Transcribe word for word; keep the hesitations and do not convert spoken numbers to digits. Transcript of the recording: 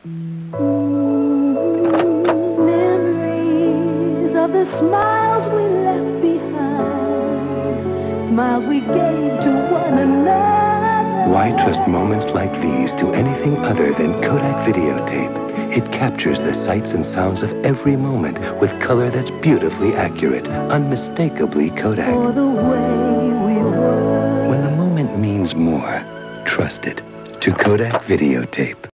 Memories of the smiles we left behind, smiles we gave to one another. Why trust moments like these to anything other than Kodak videotape? It captures the sights and sounds of every moment with color that's beautifully accurate, unmistakably Kodak. For the way we were. When the moment means more, trust it to Kodak videotape.